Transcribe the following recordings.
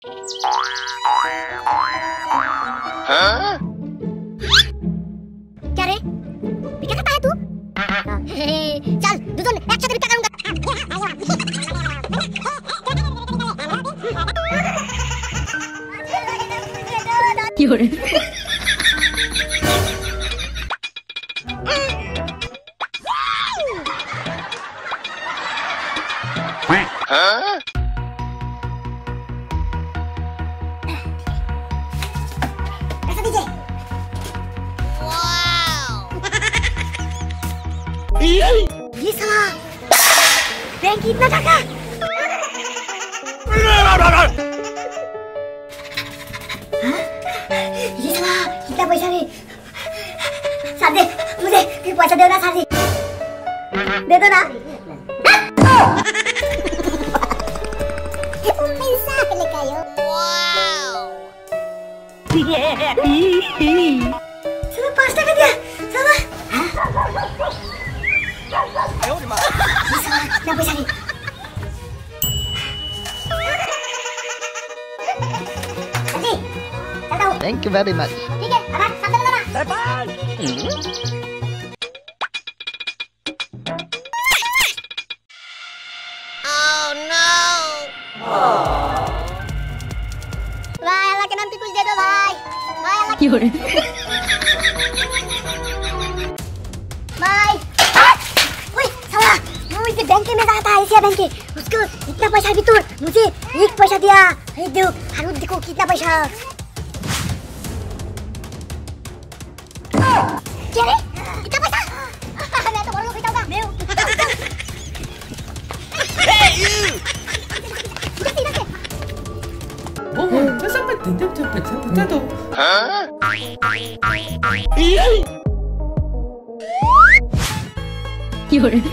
हाँ? क्या रे? भिक्षा करता है तू? चल, दुजोन एक साथ भिक्षा करूंगा। क्यों रे? हाँ? पैसा दीजिए। ये साला बैंक की इतना टका। ये साला कितना पैसा रे? सादे मुझे पैसा दो ना सादे। दे दो ना। साला 5 टका दिया। साला। ना पैसा नहीं। Thank you very much. ठीक है, अब सामने लगाना। Bye-bye. Oh no! भाई अल्लाह के नाम पे कुछ दे दो भाई। भाई अल्लाह क्यों रे? भाई। ओए साला, वो इस बैंक में जाता है एशिया बैंक के। उसको इतना पैसा भी तो मुझे 1 पैसा दिया। ये दो, हारून देखो कितना पैसा। क्या रे? इतना पैसा? मैं तो बोलो खिलाऊंगा। मैं Hey, you! हाँ? क्यों रे?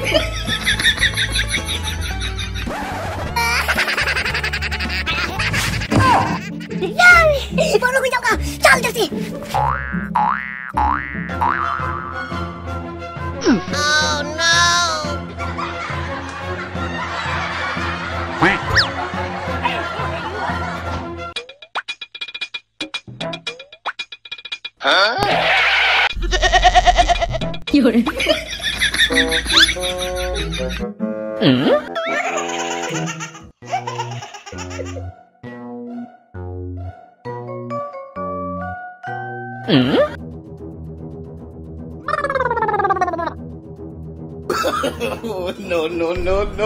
यार, बोलो कोई जाऊंगा। चल जल्दी। Oh no! हाँ? क्यों रे? Oh, no, no, no, no.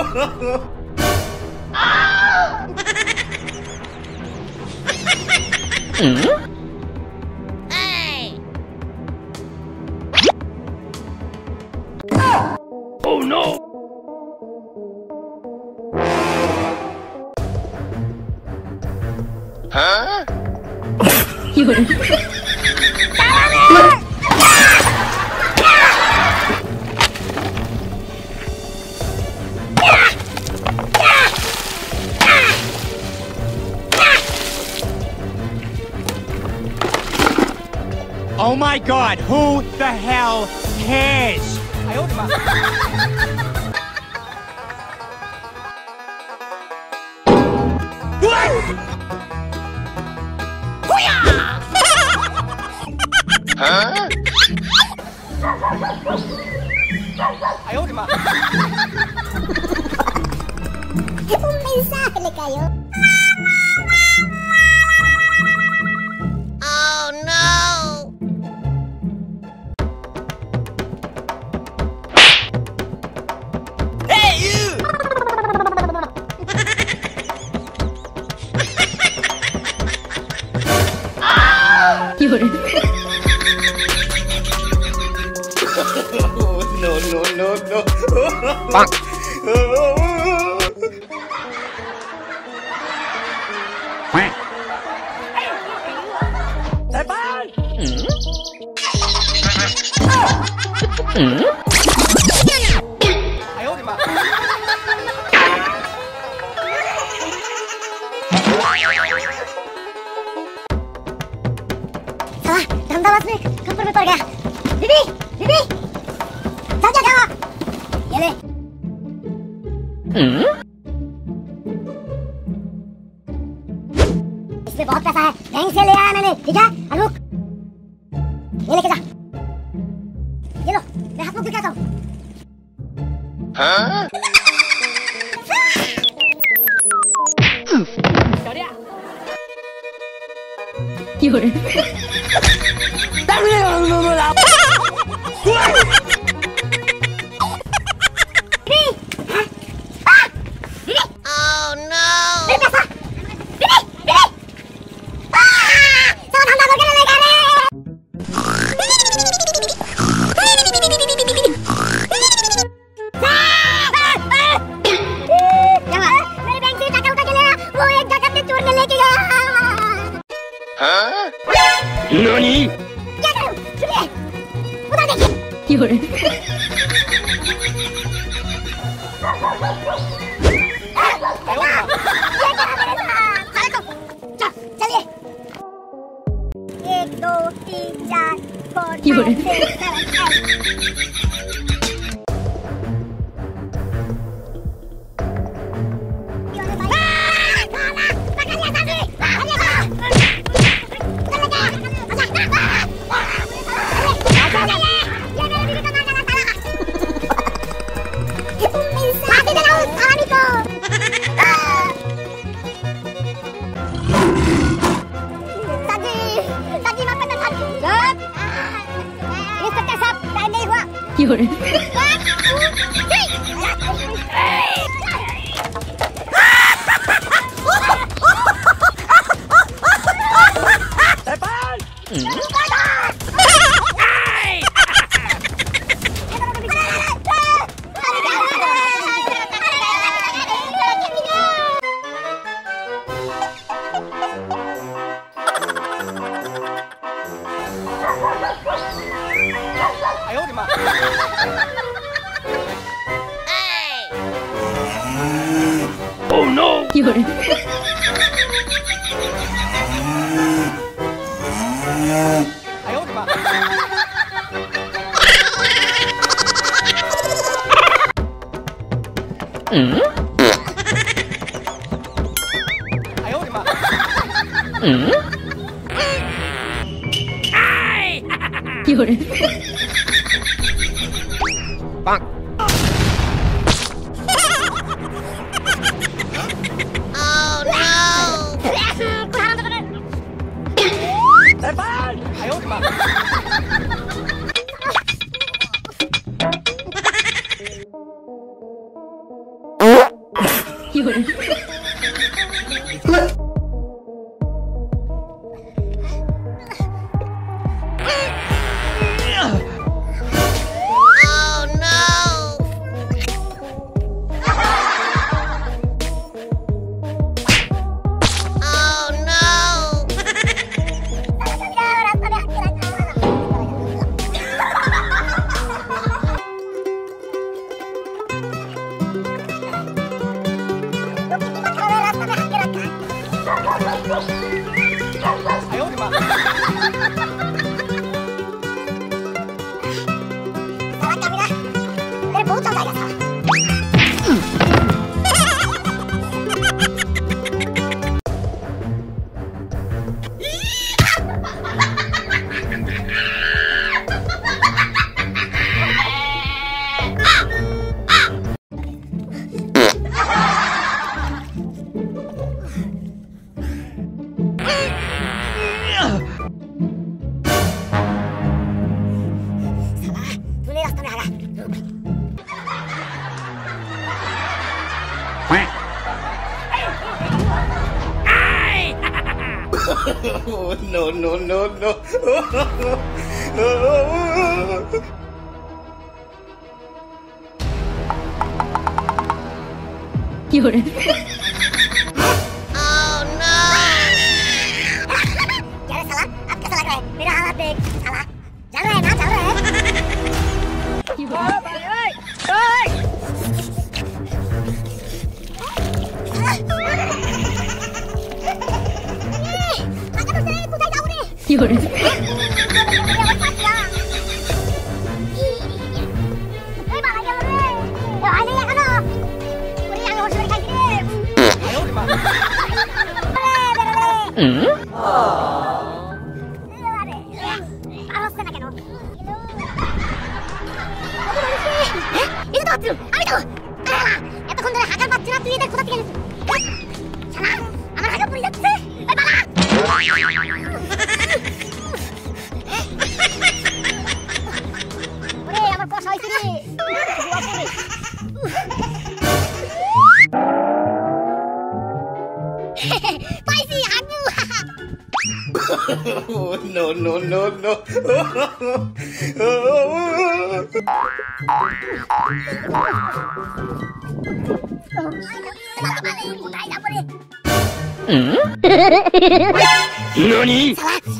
Oh no! हाँ? क्यों रे? Oh my God, who the hell cares? हाँ? Un mensaje cayó. Oh no! Hey, you! क्यों रे? Oh, no, no, no, no. साला धमदावास में खप्पर में पड़ गया। बीबी, बीबी, जा जा जा। ये ले। इसमें बहुत पैसा है, बैंक से ले आया मैंने, ठीक है? रुक, ये लेके जा। ये लो, मैं हाथ मुंह दिखाता हूँ। हाँ? NANI? क्या करूं? सुनिए, उधर देखिए। चलिए। 1 2 3 4 5 6 Oh no! Bang. Oh, no, no, no, no. Oh no! क्या रे साला? अब कैसा लग रहा है? मेरा हाथ देख, साला। चल रहा है ना, चल रहा है? Oh, no, no, no, no. NANI?!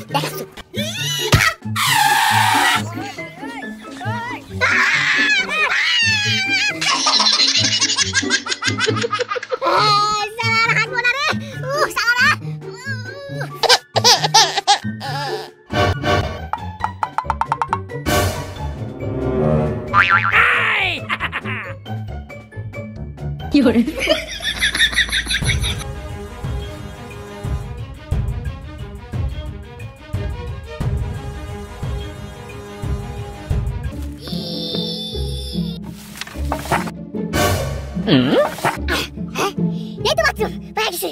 Itu bathroom, pergi.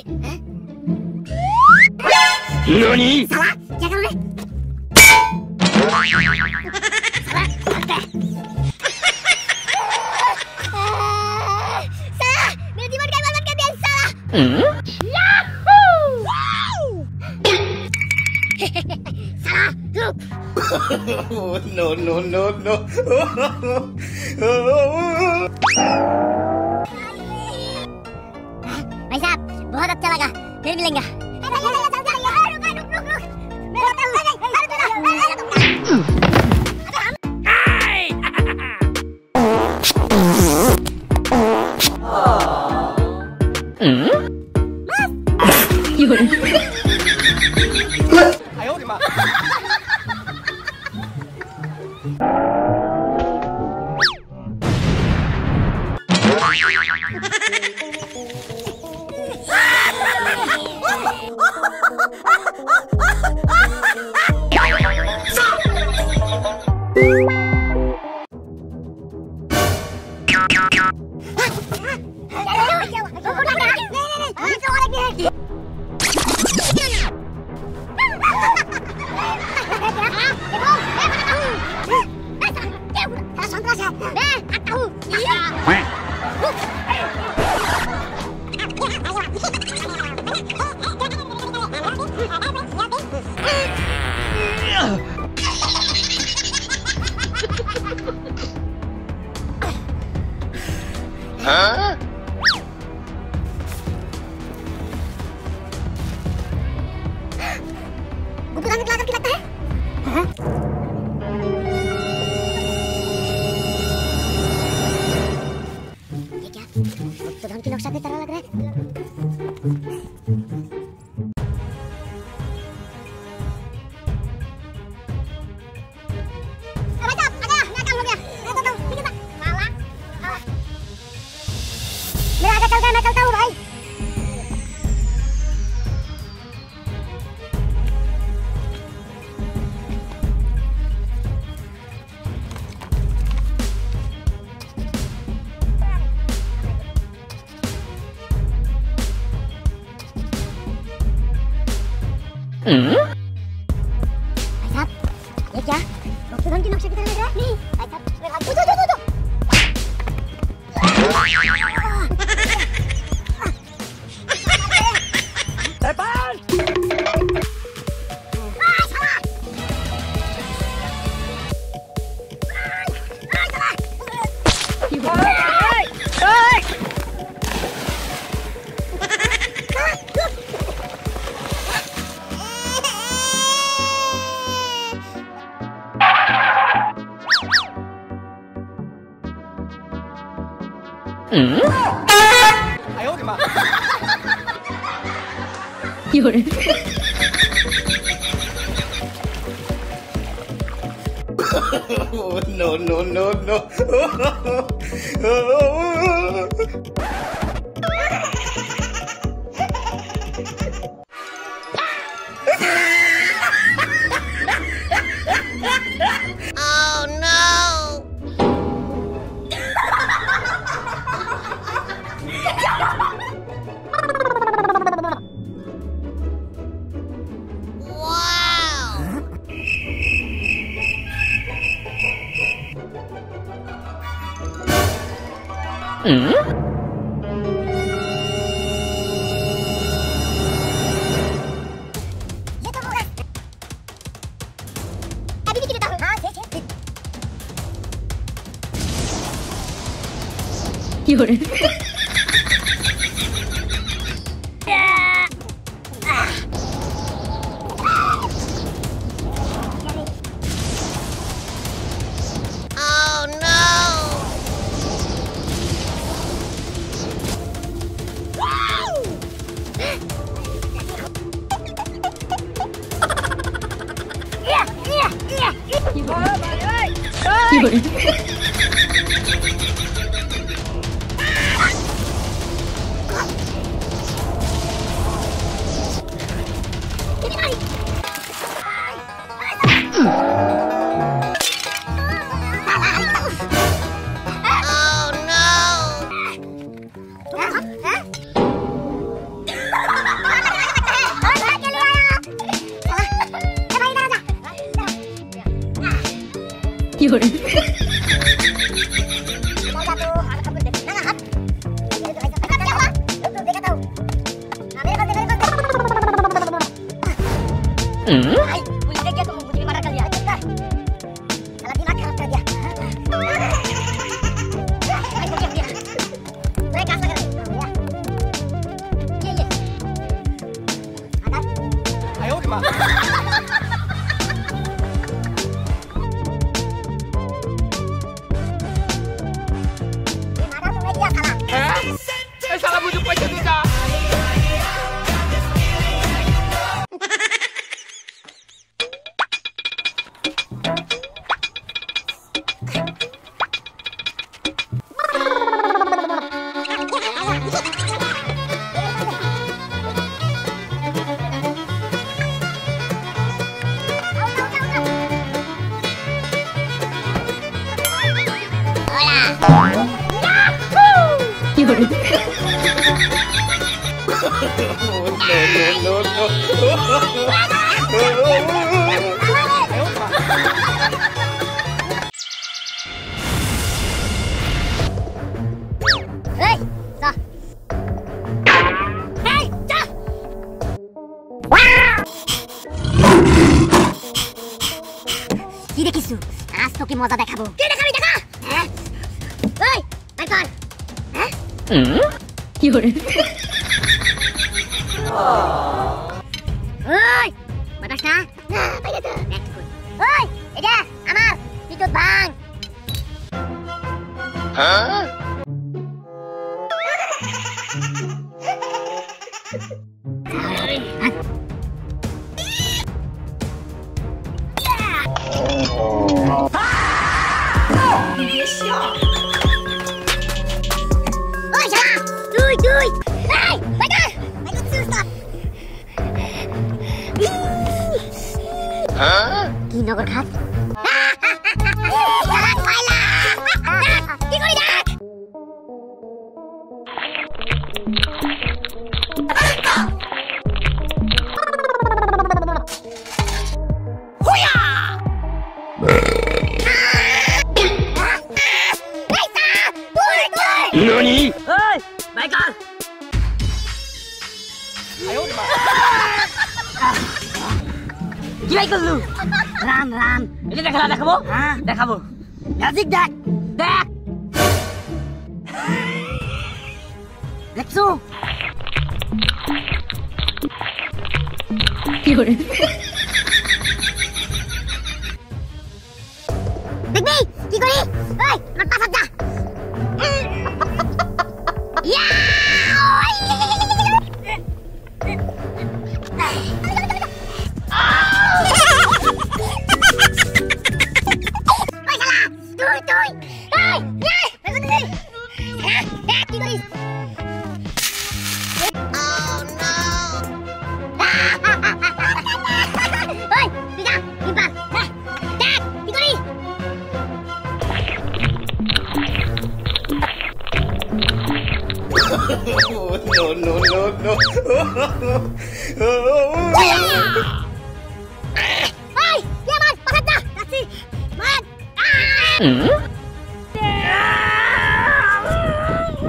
NANI?! Salah, jangan boleh. Salah, santai. Salah, manajemen kayak salah. Yahoo! Salah, look. Oh, no, no, no, no. भाई साहब बहुत अच्छा लगा, फिर मिलेंगे। गुप्तधन की नक्शा की तरह लग रहा है। मेरा आगे चल रहा है, मैं चलता हूँ भाई। भाई साहब, ये क्या? गुप्तधन की नक्शे की तरह लग रहा है। नहीं, भाई साहब, Oh, no, no, no, no. ये तो होगा। अभी भी देता हूँ। हाँ दे। Salah bujuk macam tu dah. কি দেখিছো আজ তোকে মজা দেখাবো কি দেখাবি দেখা ওই বাই কর কি হরে ওই বাতাসটা না বাইরে তো নেক্সট কই ওই এটা আমার বিদ্যুৎ ভাঙ হ্যাঁ Oi, Shala! Duy! Hey! Baiklah! Aku susah! Hah? Kinogor khat? Jangan kalah! Kikori dak! Huya! Nani? Oi, baiklah. Ayo, gila ikut lu. Ram. Ini dah kamu? Hah? Dah kamu. Yazik dak. Leksu. Gimana? Bigby! Kikori! Oi, lepas aja! Ya! Oi, salah! Tuй! Oi! Ya! Bangun dulu! Kikori! Oh, no! Oi! Tidak! Limpah! Dak! Kikori! No. Hei, dia man, pakat dah. Kasih, man.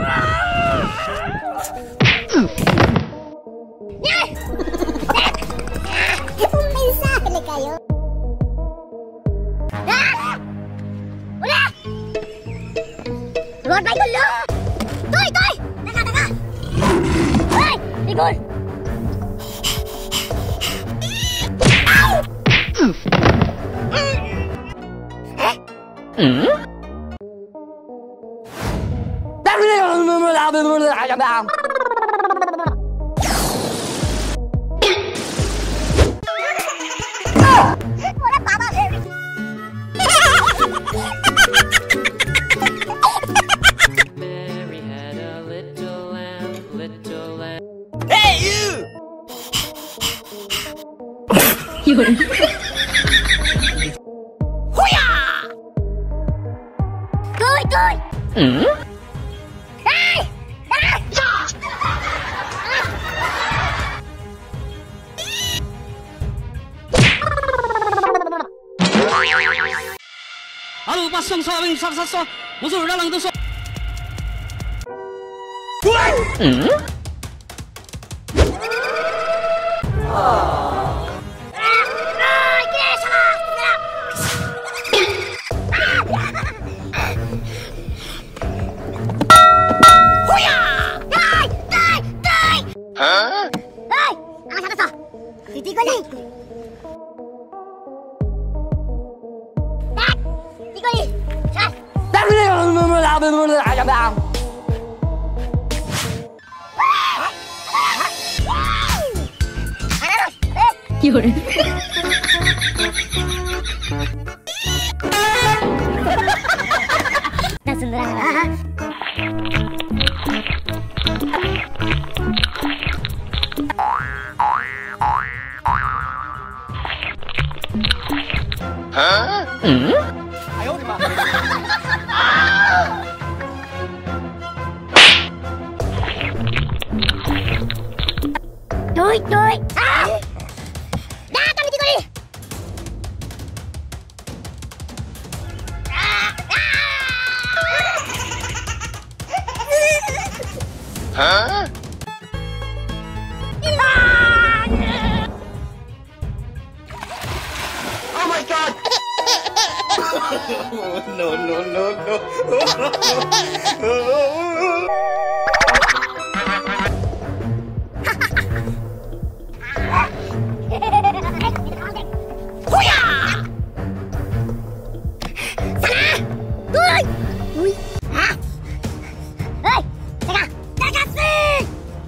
Mary had a little lamb. Hey, you! Tôi. Đây. Halo, pasang sawing sasa. Musuh dalang tusuk. Hah? Hei, awas apa toh? Tiga nih. Tak, tiga nih. Sas. Tak sembarangan. Hah? Tôi. À! Đã kami tiga nih. Hah? Oh my god. No. Tôi. Ui. Hả? Ê, Jaga sih.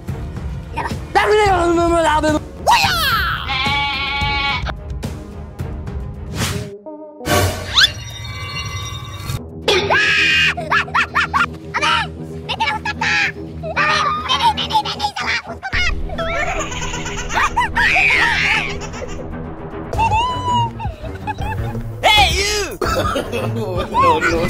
Hey, you! No.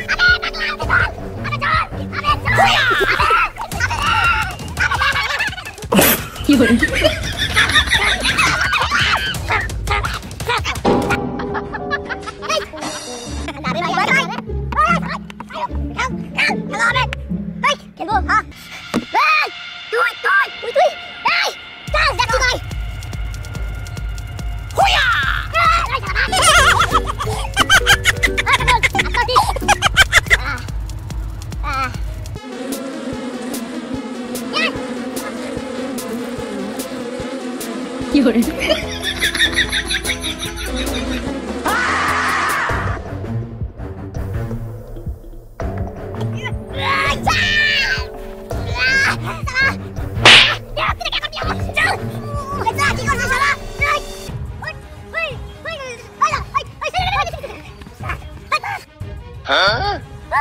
Hah?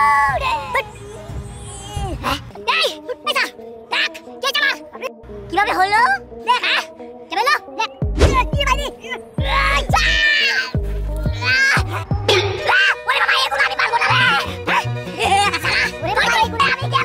Đây, bây giờ, Đạc, chơi cho mà. Kìa bị hồi lớn, Đạc hả? Chả biết luôn, Đạc, như vậy đi. Udah mama ya, kulang di bangku dah. Salah, udah mama ya, kulang di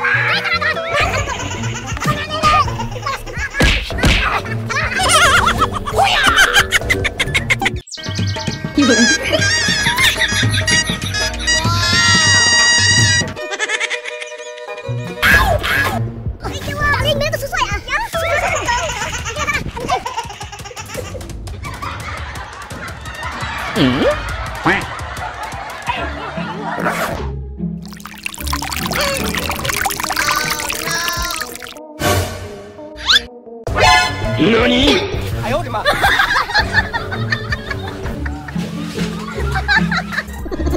Nani?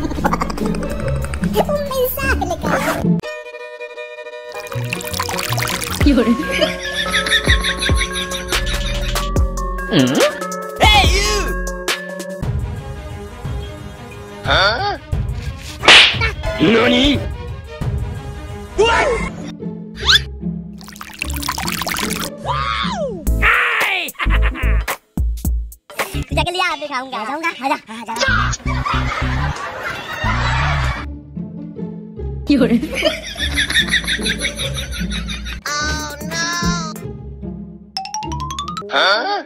Un mensaje le cae. Hey, you! Huh? NANI? What? तुझे के लिए आप दिखाऊंगा, जाऊंगा, आजा, आजा। क्यों रे? Huh?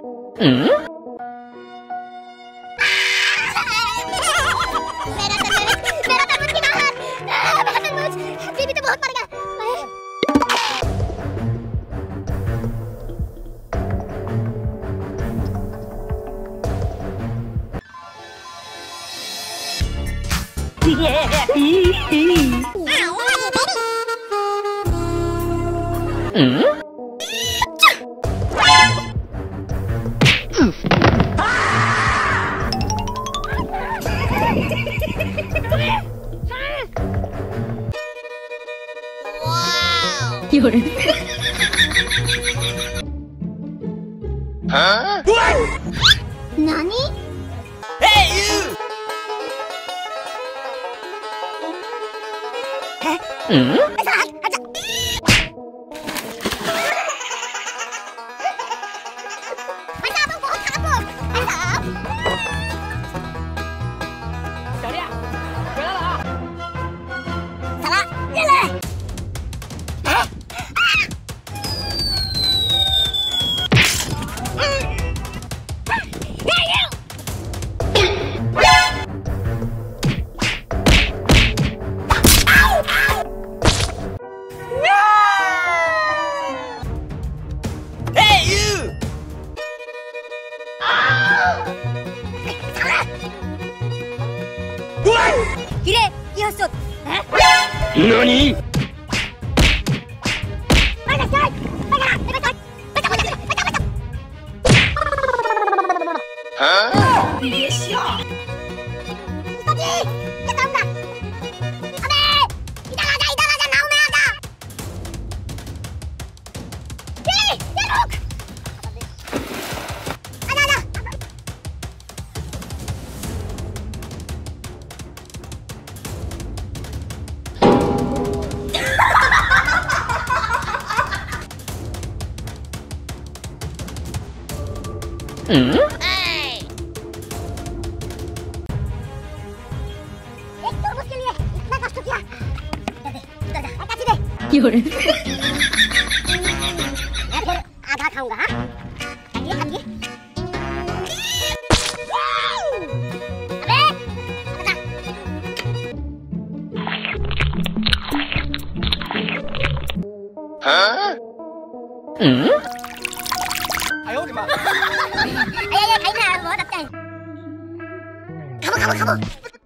मेरा तरबूज की बाहर, मेरा तरबूज, बीबी तो बहुत मर गया। क्यों रे? Huh? What? नानी? Hey, you! 기래, 이었어. NANI? Huh? क्यों रे? मैं फिर आधा खाऊंगा, हाँ? खाइए, खाइए। Huh? ये खाई ना, बहुत अच्छा है। खाओ, खाओ, खाओ।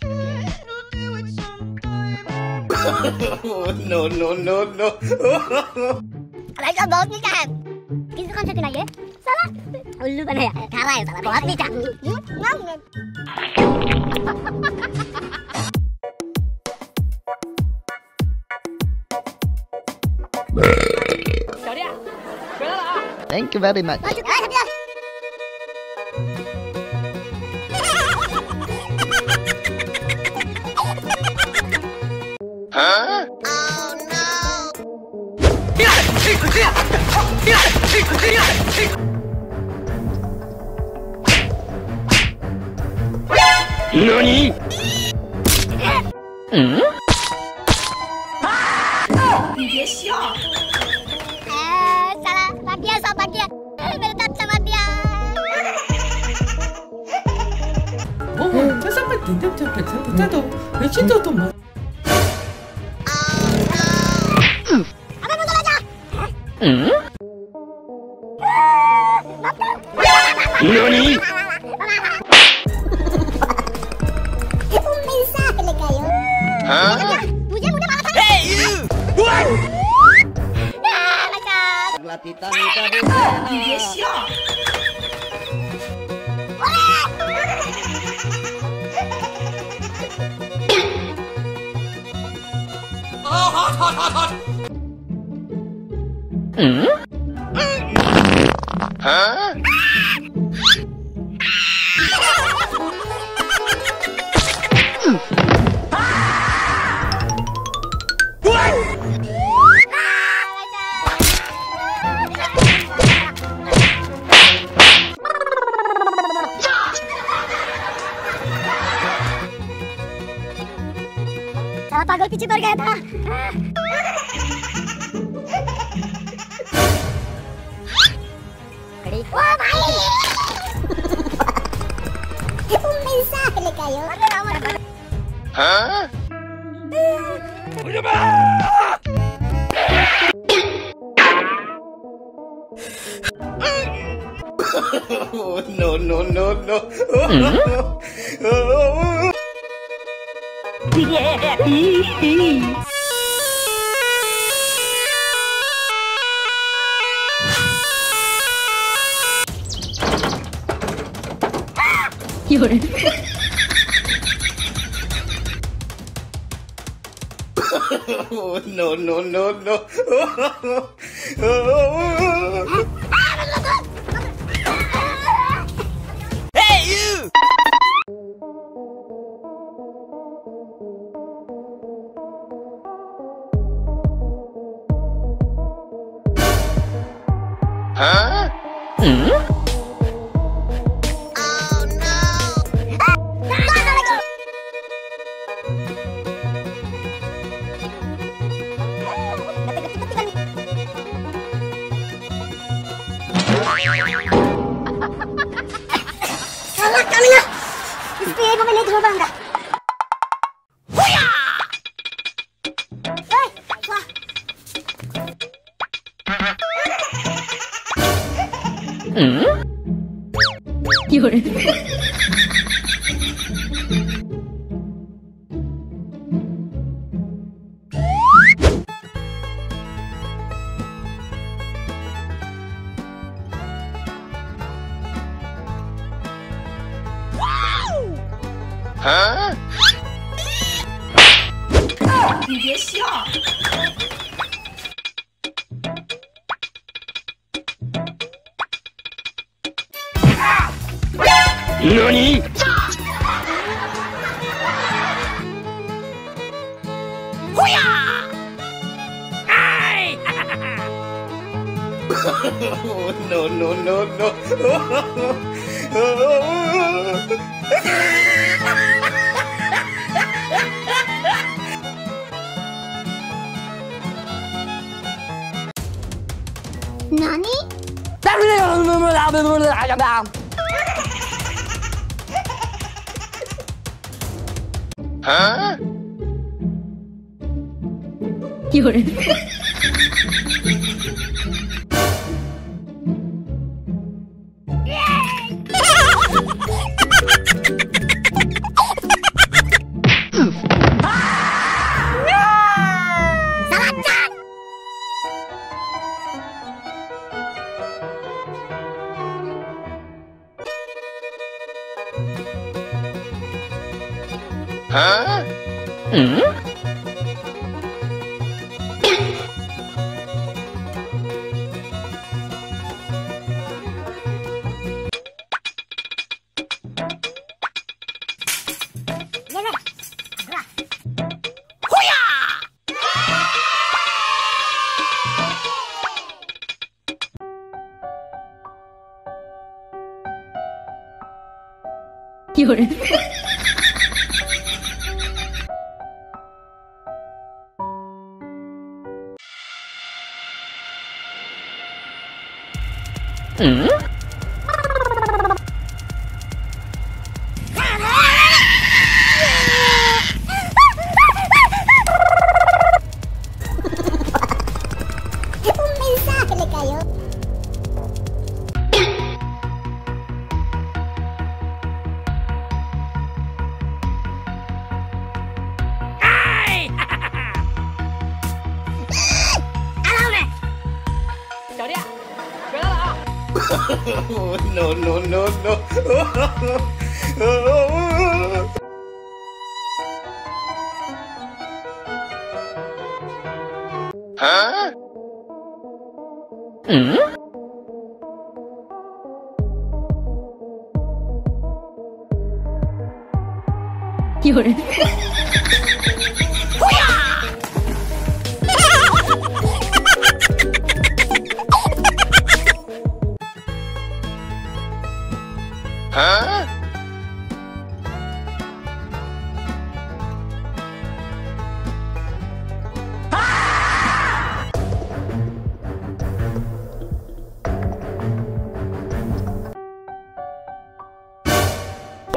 No, no, no, no. अरे बहुत मीठा है। किस दुकान से खिलाइए? साला उल्लू बनाया, खा रहा है साला, बहुत मीठा। Thank you very much. Huh? NANI? साला भाग गया, सब भाग गया। मेरे दांत चबा दिया। NANI? Huh? तुझे मुझे मारा था। Hey, you! What? Latita nita nita. Huh? गया था। ओ भाई मेरी साथ लेके आयो। Oh, no, no, no, no. Oh, no, no, no, no. Hey, you! Huh? Salah kami na. Gusto mo may letra bangga. Huya! Hey, wah. Huh? 你别笑。 何？ Oh, no, no, no, no. Nani? Huh? 有人。 Huh? Huh? 有人。 Un mensaje le cayó. Oh, no, no, no, no. Huh? Huh? 有人。 Huh?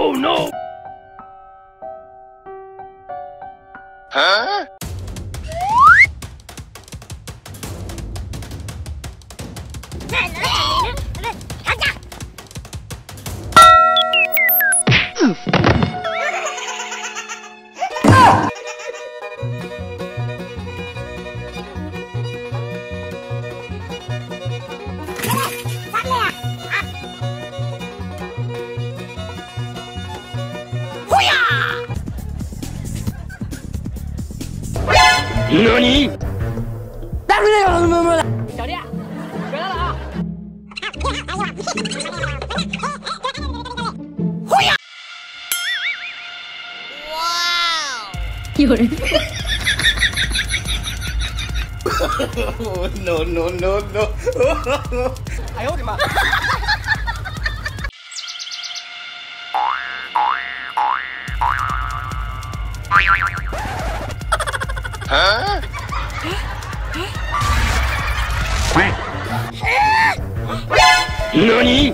NANI?ダメだよ、そりゃ。ほや。有人。 No, no, no, no. 哎呦我的妈！ NANI?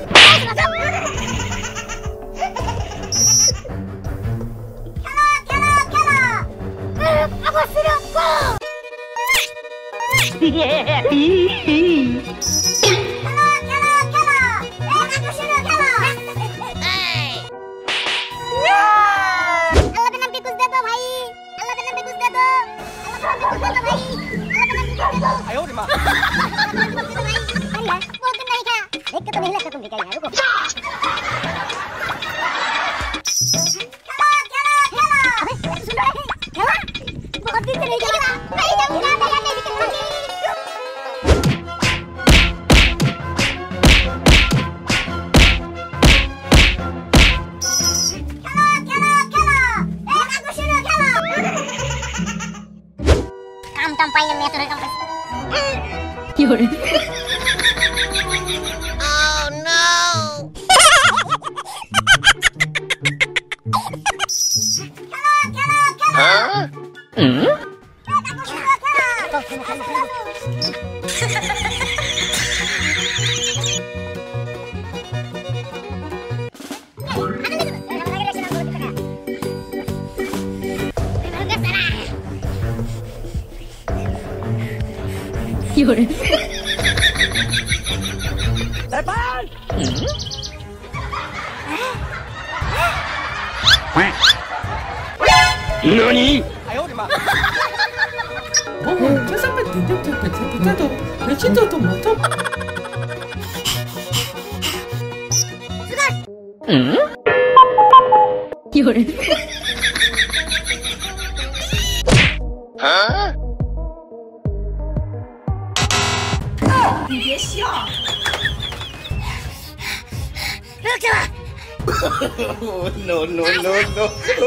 哎呦我的妈！ देख के तो नहीं लगता तुम भिखारी है। रुको। खेला बहुत दिन से नहीं खेला। नहीं जब खिला दे यार नहीं खेला। काम पाएंगे मैं तो काम। 有人。 有人。 NANI? 哎呦我的妈！ 这上面没听到懂吗？ 有人。 你别笑。 No, no, no, no.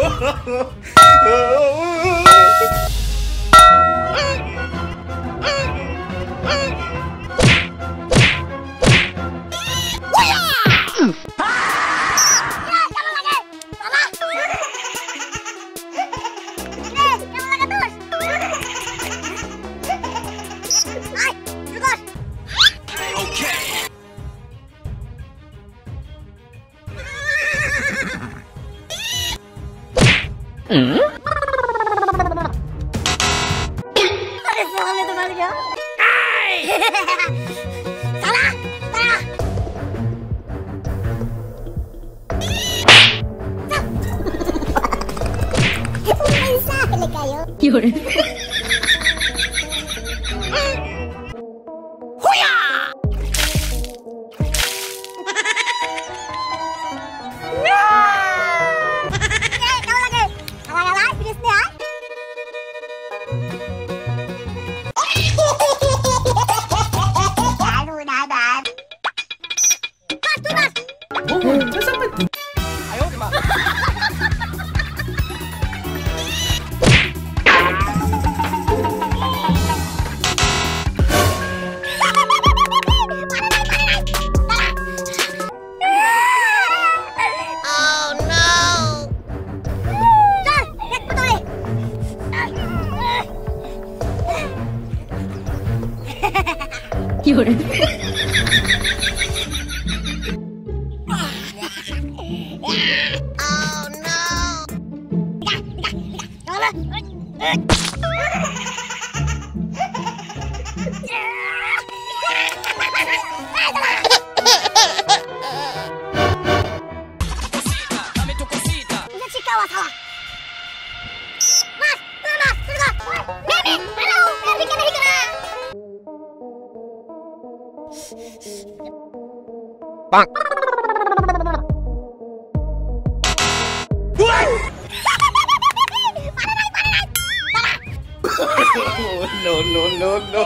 अरे साले तो मर गया। साला साला पैसा लेके आयो। 有人。 这上面哎呦我的妈！ 有人。 No, no, no, no.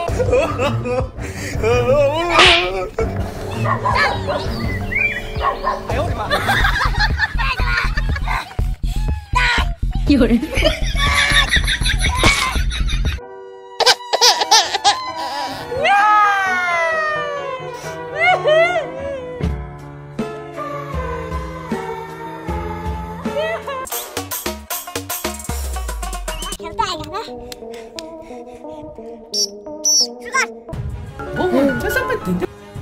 ¿Qué se mete?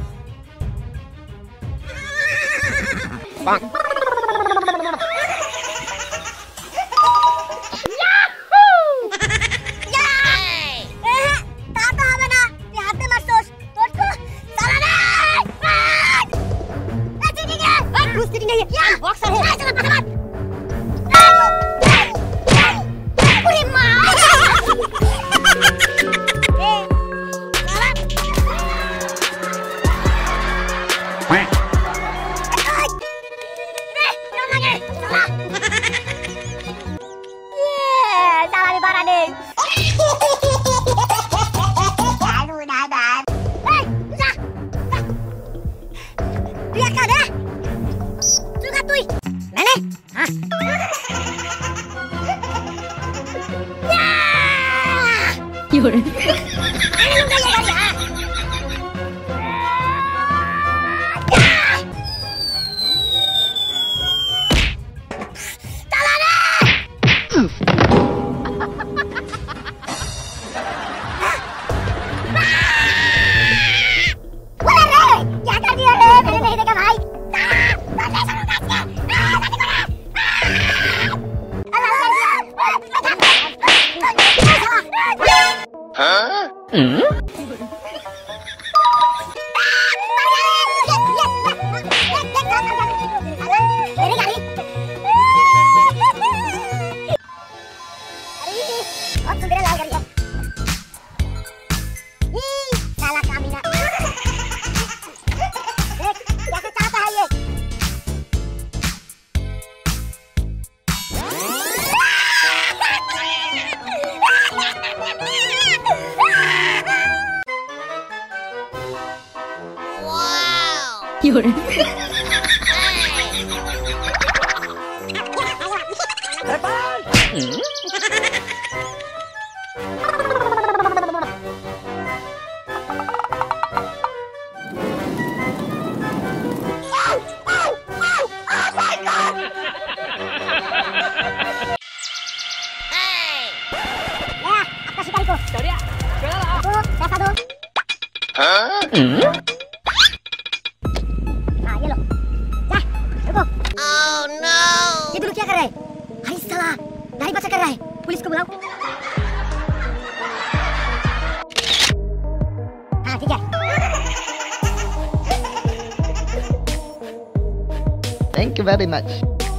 Thank you very much.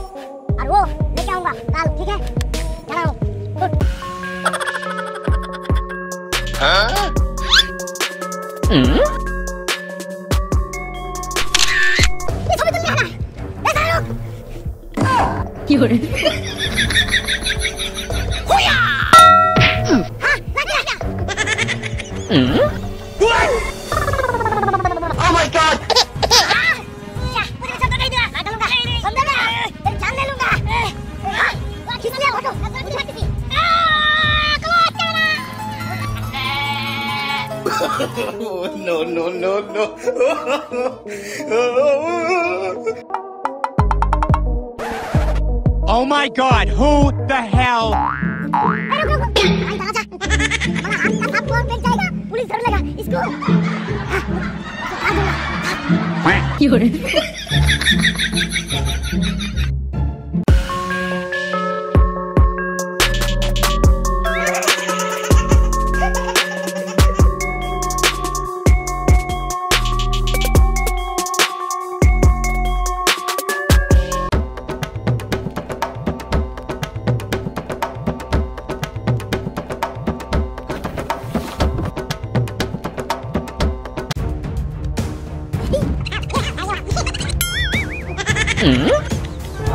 और वो लेके आऊंगा कल, ठीक है? चलो ये सब तुमने खाना है, सारे लोग होया हाँ लग गया Oh my God! No, no, no, no. Oh my God, who the hell? Police जरूर लगा इसको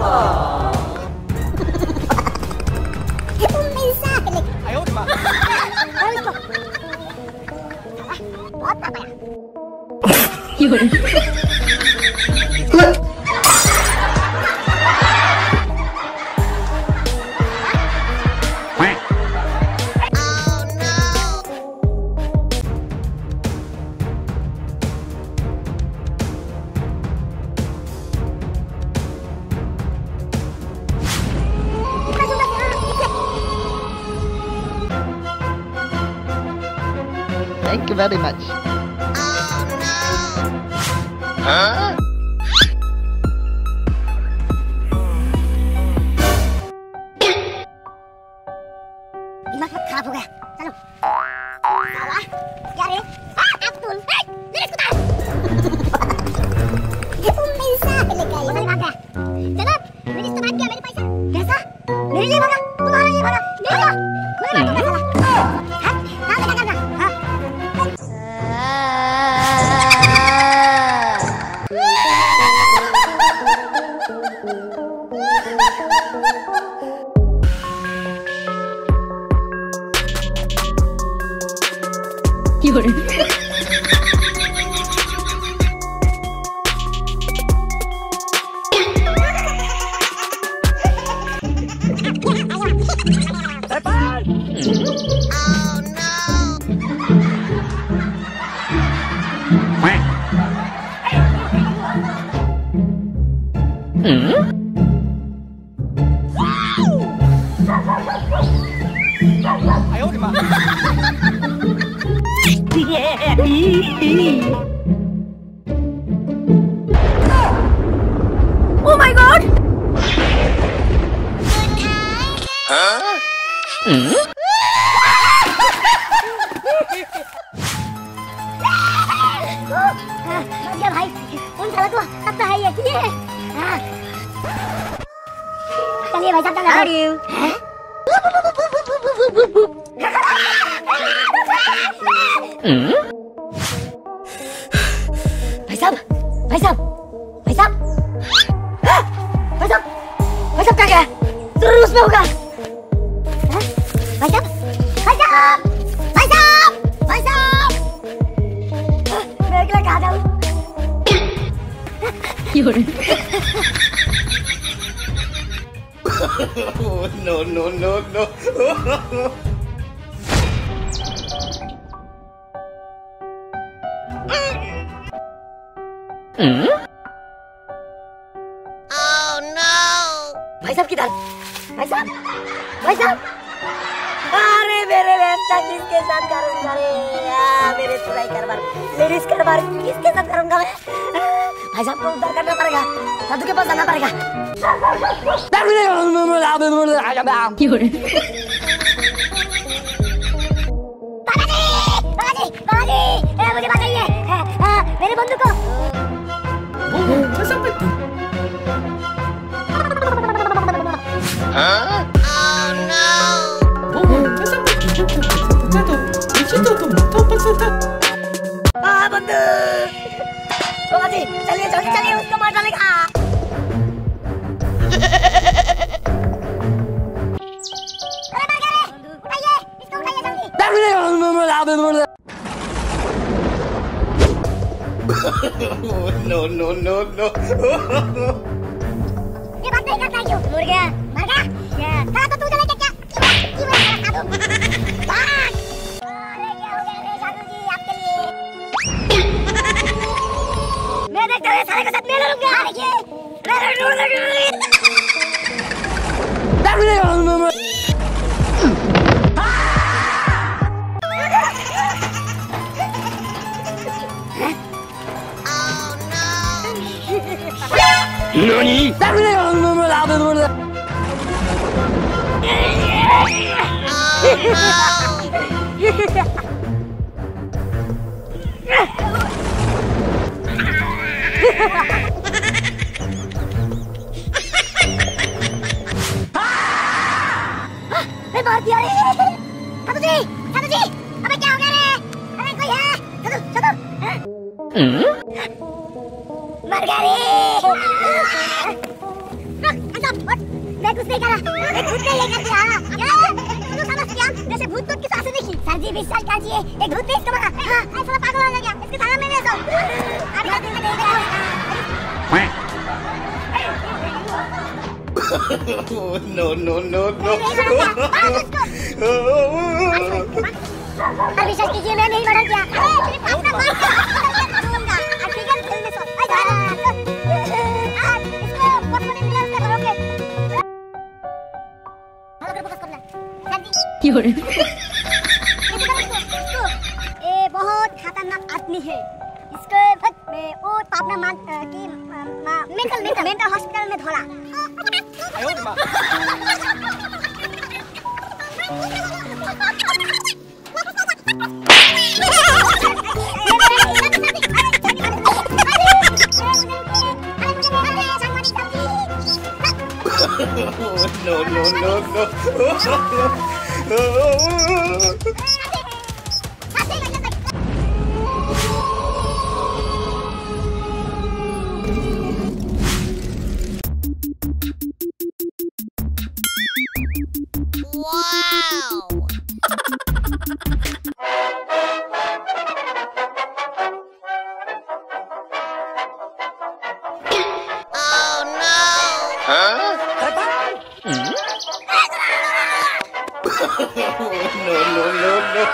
मेरी साले। बहुत पापा। Thank you very much. Huh? दिमाग मत खराब हो गया। चलो। साला, क्या रे? अब्दुल, मेरे कुत्ता। मेरी साले लेके आई। मेरे भाग गया। जनाब, मेरी इस्तेमाल किया मेरे पैसा। कैसा? मेरे लिए भागा, तुम्हारे लिए भागा। मेरे लिए। मेरे भाग गया साला। हाँ, देखा करना। हाँ। Oh my God! Huh? क्या भाई? उन साला को आता है ये किए? हाँ। चलिए भाई साहब चलो। How are you? भाई साहब, भाई साहब, भाई साहब, भाई साहब, भाई साहब क्या क्या? जरूर उसमें होगा। भाई साहब, भाई साहब, भाई साहब, भाई साहब, मैं अकेला कहाँ जाऊँ? No, no, no, no. भाई साहब किधर? भाई साहब, भाई साहब, अरे मेरे व्यवस्था किसके साथ करूँगा रे? मेरे सुराई कारोबार, लेडीज कारोबार किसके साथ करूँगा मैं? भाई साहब को उद्धार करना पड़ेगा, साधु के पास जाना पड़ेगा। बाबाजी, बाबाजी, मुझे बचाइए, मेरे बंधु को। क्या संपत्ति? Huh? क्या संपत्ति? बंधु, बाबाजी, चलिए, जल्दी चलिए, उसको मार डालेगा। अरे मर गया रे, उठाइए, इसको उठाइए जल्दी। No, no, no, no. ये बात नहीं करता है क्यों? मर गया, मर गया। साला तो तू चले क्या? क्यों मैं साला खा दूँ? भाग! अरे क्या हो गया रे साधु जी आपके लिए? मैं देखता हूँ सारे के साथ मेला लूँगा। देखिए, मेरा ढूंढ मार दिया रे। साधु जी, अबे क्या हो गया रे? अरे कोई है? साधु, मर गया रे। कुछ नहीं करा, एक भूत ने ये कर दिया। तू समझ गया? जैसे भूत तो किसी से नहीं। सर जी विश्वास कीजिए, एक भूत ने इसको मारा। हाँ, ऐसा पागल हो गया, इसके सारा मैंने सब। अभी दिन में देख रहा हूँ। No, no, no, no. विश्वास कीजिए, मैं नहीं मर्डर किया। सिर्फ अपना मार दूंगा। ठीक है, खेलने सो। इसको पकड़ने मिला उसका करोगे। हेलो कर फोकस करना। सर जी क्यों रे? ये बहुत खतरनाक आदमी है। इसको वो अपना मान की मेंटल हॉस्पिटल में धोला। No, no, no, no. No, no, no, no.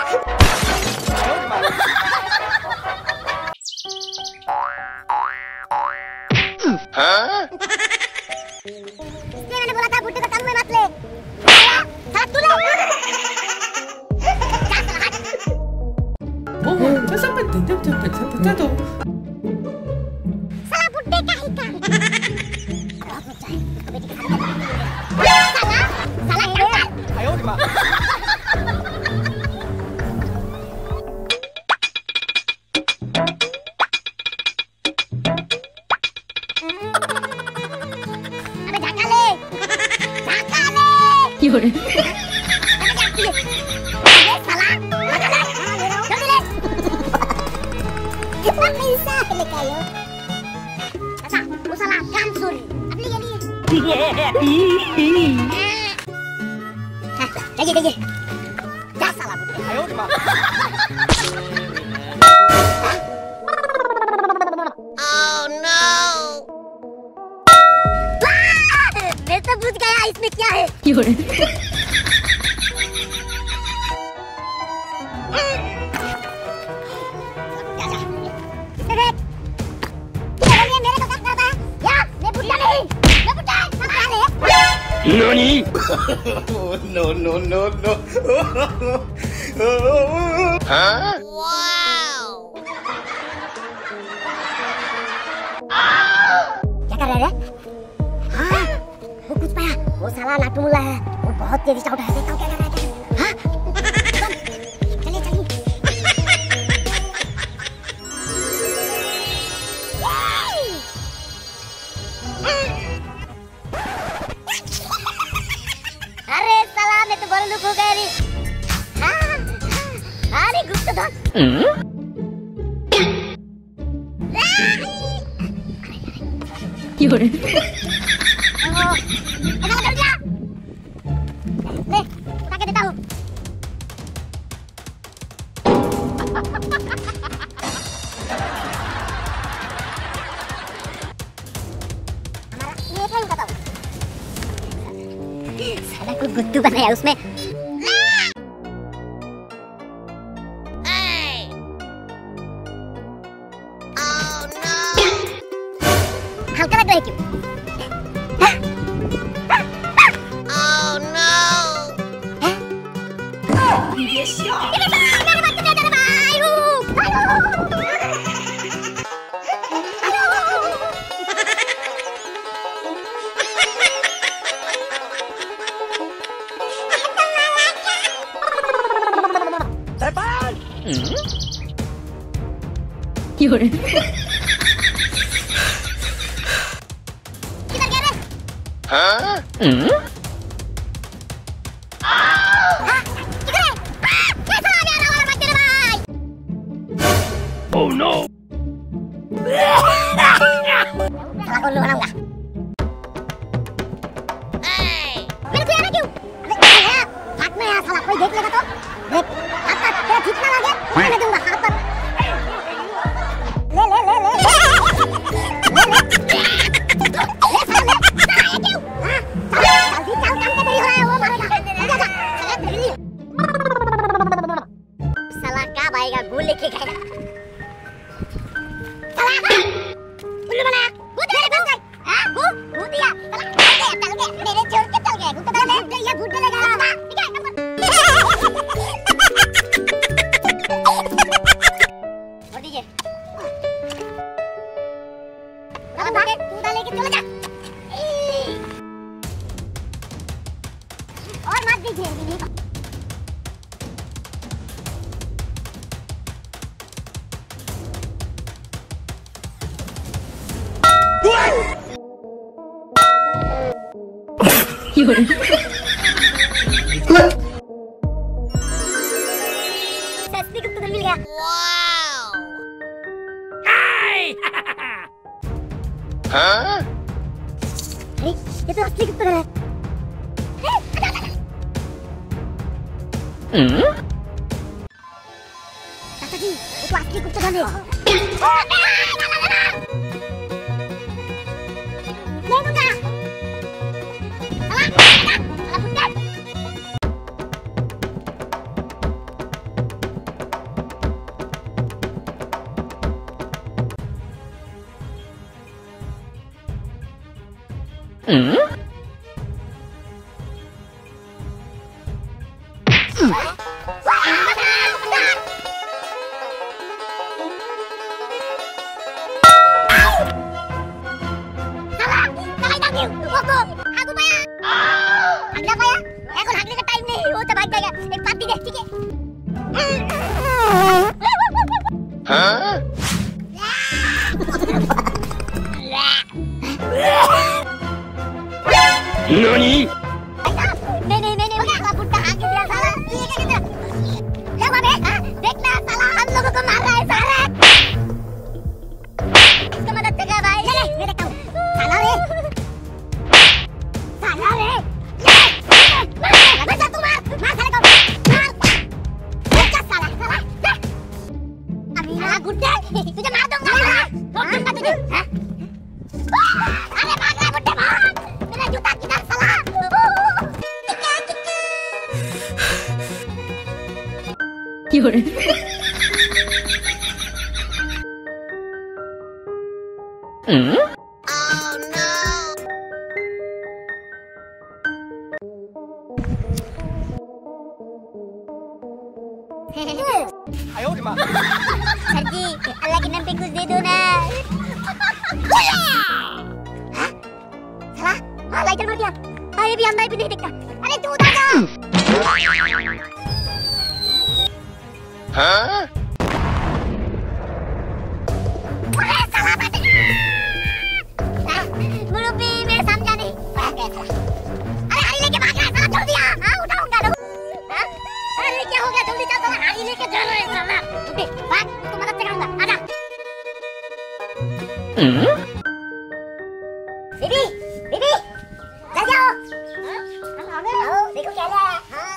मैंने बोला था बुड्ढे का काम में मत ले। साला तू ले। Oh, cosa pendiente? Potato. साला बुड्ढे का ही का। साला ये। अबे झाका ले। क्यों रे? साला जल्दी ले। कितना पैसा लेके आयो? अच्छा, वो साला काम चोरी। अपने के लिए। देखिए। जा साला बुड्ढे। मैं तो बुझ गया इसमें क्या है। क्यों रे? Nani? No, no, no, no. Huh? Wow! क्या कर रहे हैं? हाँ, वो कुछ पाया। वो साला नाटू मुल्ला है। वो बहुत तेजी से उठा है। देखता हूँ क्या कर रहा है। हाँ? चलिए। अरे साला मैं तो बड़ा लुक हो गया रे। हाँ, अरे गुप्त धन। क्यों रे? ले, उठा के देता हूँ। हमारा ये क्या उठाता हूँ? साला कोई गुड्डू बनाया उसमें। हल्का लग रहा है क्यों? क्यों रे? Huh? Oh no! Salah kau lu orang enggak? Hey! देख लेगा तो देख हाथ पर तेरा जितना लगे मैं दूंगा हाथ पर ले ले ले ले साला क्या भाईगा गोल लेके खाएगा साला उल्लू बना भूत मेरे बन गए हां भूत दिया साला चल गए मेरे छोड़ के चल गए भूत तो ले ये भूत ले जा ठीक है और दीजिए अब भागे तू लेके चले जा और मत दीजिए सस्ती गुप्त मिल गया Huh? अरे ये तो असली गुप्त है चाचा जी वो तो असली गुप्त है ले दूंगा Huh? NANI? नहीं साला बुड्ढा आगे दिया साला ये क्या कहते ले बाबे देखना साला हम लोगों को मार रहा है साला इसको मदद कर भाई ले मैं देखता हूं साला रे बचा तू मार साले को मार बचा साला अभी ना बुड्ढा तुझे मार दूंगा ठोक दूंगा तुझे हां अरे भाग ले बुड्ढे भाग मेरा जूता किधर साला सर जी अल्लाह के नाम पे कुछ दे दो ना साला लाइटर मार दिया ये भी अंदर भी नहीं दिखता अरे तू उधर जा Huh? मुरुबी मैं समझा नहीं अरे हारी लेके भाग रहा है साला जल्दी आ हां उठाऊंगा ना हां अरे क्या हो गया जल्दी चल साला हारी लेके चल रहा है साला उठे भाग तो मदद कराऊंगा आजा बीबी बीबी चल जाओ आओ देखो क्या है हां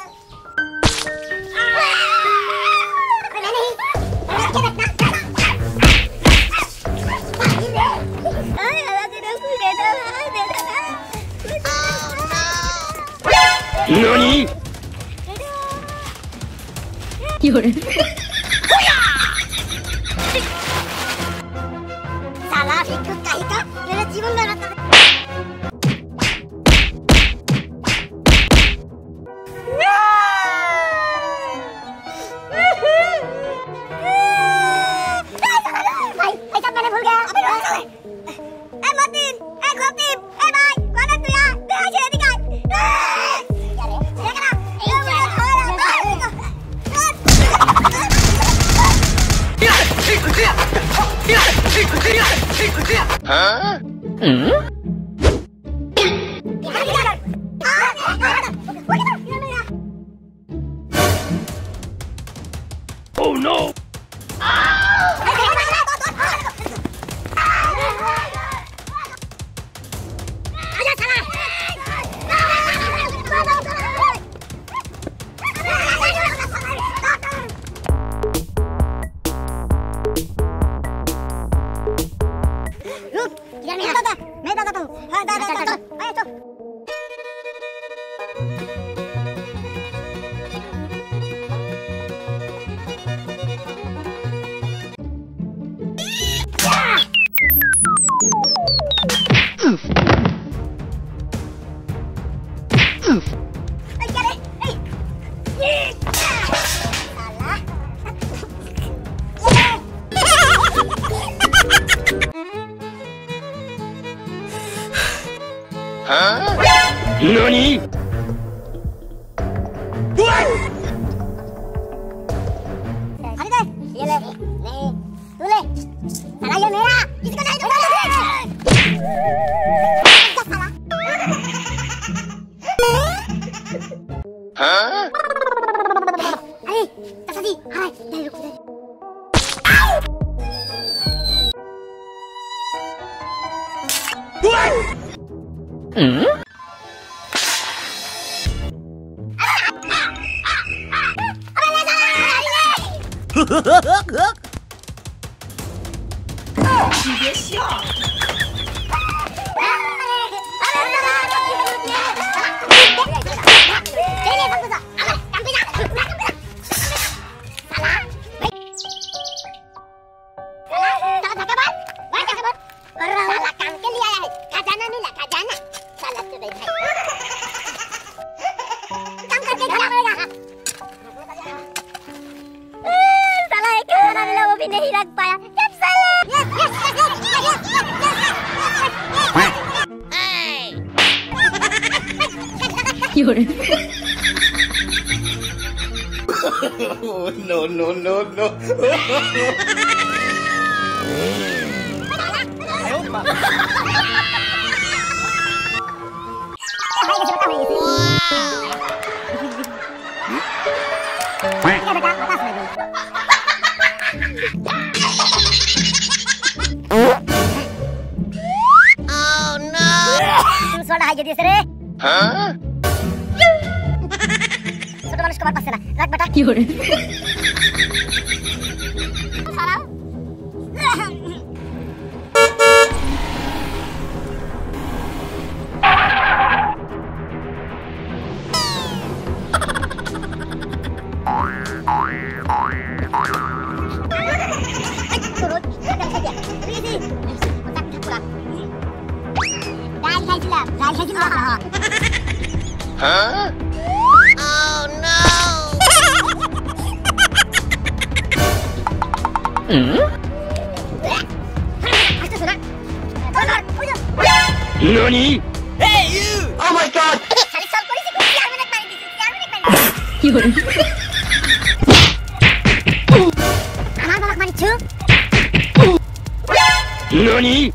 NANI? साला भिक्षुक कहीं का मेरे जीवन में रहता भाई ऐसा मैंने भूल गया अबे ए मतीन ए गोपीन ए भाई कौन है तू यार दे आगे दिखा Huh? Oh no! NANI?! ये ले, नहीं, तू ले, साला ये मेरा, इसको नहीं दूंगा साला। अरे, तसदी, हाँ, नहीं रुक नहीं। 你别笑。 नहीं रख पाया No, no, no, no. Soda hi jadi sere. Hah? Sudah manusia kamar pasena. Rak bata. Yore. Salah. Turun, jangan saja. Risi. Otak pulang. Huh? Oh no! NANI?! Hey, you! Oh my god! NANI?!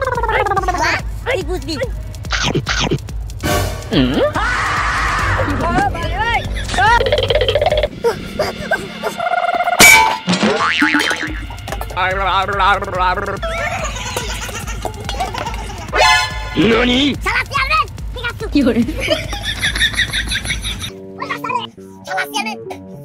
NANI?! Salah sial men! Yore. Salah sial men!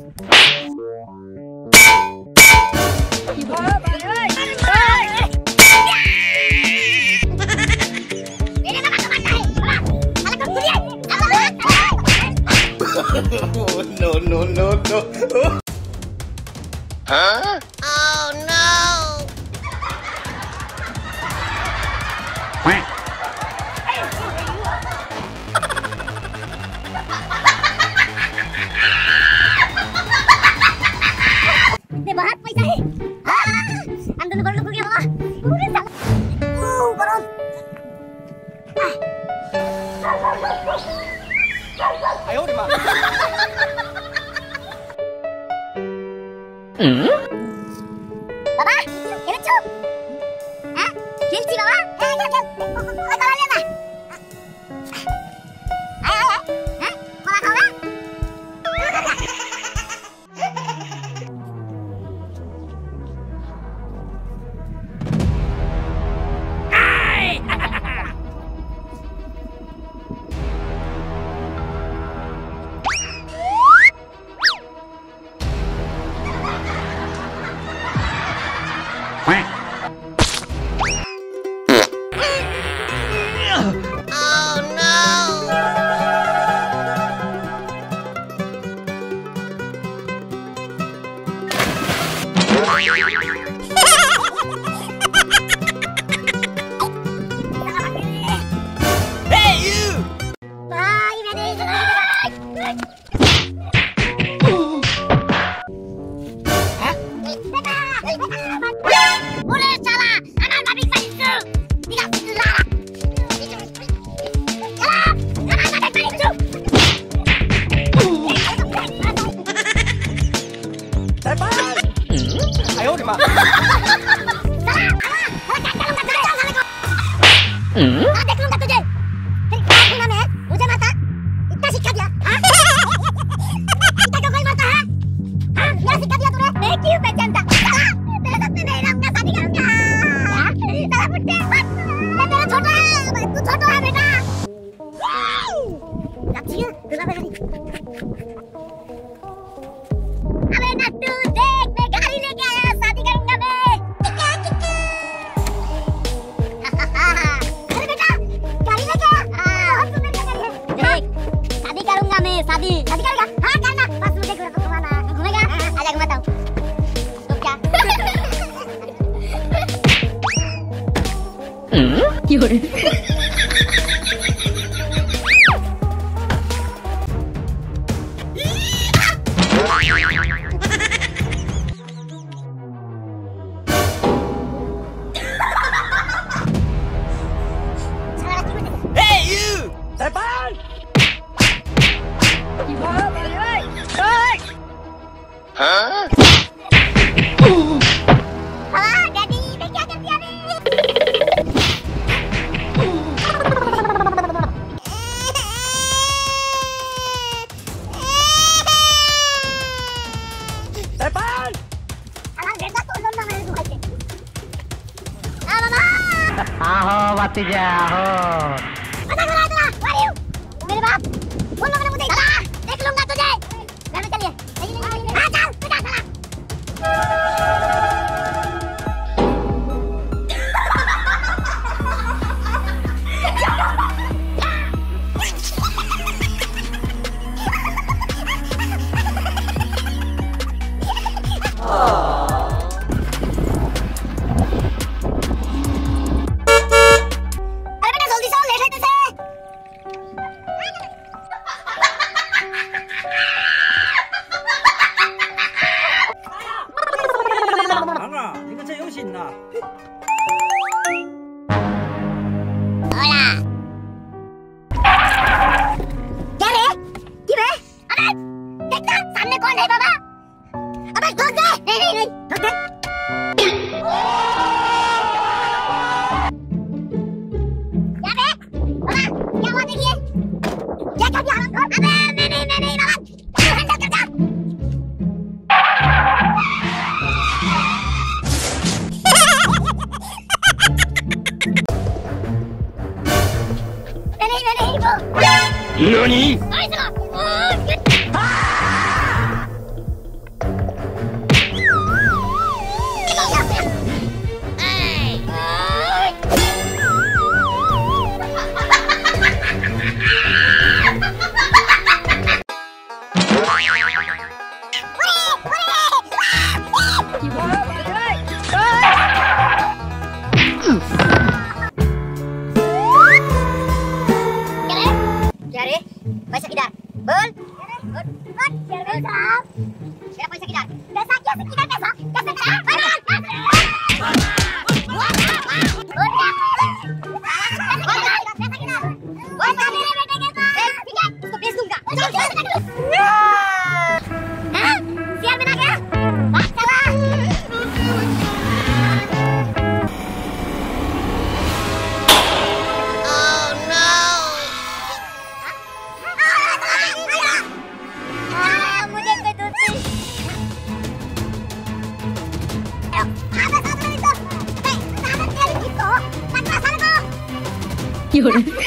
No, no, no, no. Huh? Oh no! Ini banget पैसा है। अंदर कर लो क्या बाबा? पूरे साल। बरों। आयो रे मां। बाबा, ये बच्चो। हाँ? खेलची बाबा? खेल। करा लेना। आय। हाँ? कोला खाओ ना? अबे नट्टू देख, मैं गाड़ी लेके आया, शादी करूंगा मैं। अरे बेटा, गाड़ी लेके आया? बहुत सुंदर गाड़ी है। देख, शादी करूंगा मैं, शादी करेगा? हाँ करना, बस मुझे घुमाना। घूमेगा? आजा घुमाता हूँ। तो क्या? क्यों? आहो भतीजा आहो। मेरे बाप उन लोगों ने मुझे देख लूंगा तुझे। घर में चलिए। हाँ चल, चला चला। सामने कौन है बाबा? अबे ठोक दे। नहीं ठोक दे। क्या बे? बाबा क्या हुआ देखिए? क्या कर दिया हरामखोर? अबे मैं नहीं बाबा, तू हैंडल कर जा। नहीं वो NANI? पैसा किधर? बोल। चेयरमैन साहब, मेरा पैसा किधर? पैसा कैसे किधर? पैसा कैसे किधर? उसको भेज दूंगा। चेयरमैन आ गया। बात चला। क्यों?